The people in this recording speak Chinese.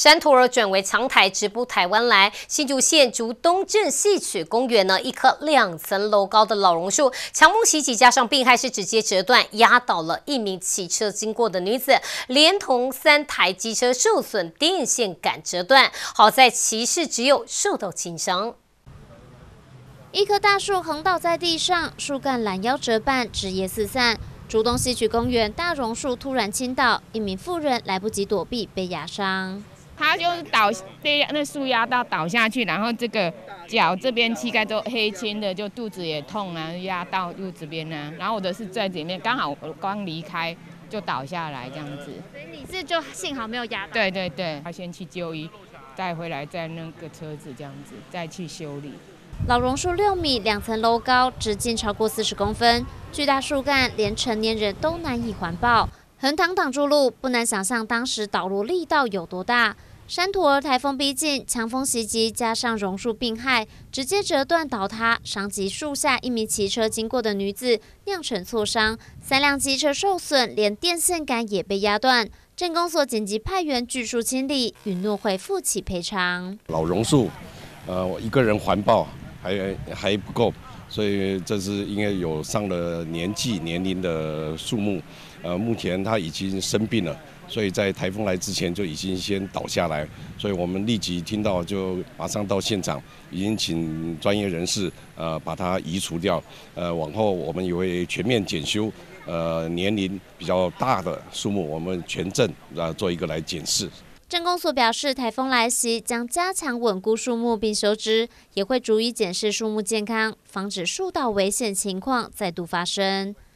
山徒儿转为强台直扑台湾来，新竹县竹东镇戏曲公园呢，一棵2层楼高的老榕树强风袭击，加上病害是直接折断，压倒了一名骑车经过的女子，连同3台机车受损，电线杆折断，好在骑士只有受到轻伤。 一棵大树横倒在地上，树干拦腰折半，枝叶四散。竹东戏曲公园大榕树突然倾倒，一名妇人来不及躲避，被压伤。 他就是被那树压到倒下去，然后这个脚这边膝盖都黑青的，就肚子也痛啊，压到肚子边啊。然后我的是在里面，刚好我刚离开就倒下来这样子。 所以你是就幸好没有压到。 对对对，他先去就医，带回来再那个车子这样子再去修理。 老榕树6米，2层楼高，直径超过40公分，巨大树干连成年人都难以环抱，横挡挡住路，不难想象当时倒落力道有多大。山徒儿台风逼近，强风袭击，加上榕树病害，直接折断倒塌，伤及树下一名骑车经过的女子，酿成挫伤。3辆机车受损，连电线杆也被压断。镇公所紧急派员锯树清理，允诺会负起赔偿。 老榕树，我一个人环抱还不够，所以这是应该有上了年龄的树木。目前它已经生病了。所以在台风来之前就已经先倒下来，所以我们立即听到就马上到现场，已经请专业人士把它移除掉。往后我们也会全面检修，年龄比较大的树木，我们全镇做一个来检视。 镇公所表示，台风来袭将加强稳固树木并修枝，也会逐一检视树木健康，防止树倒危险情况再度发生。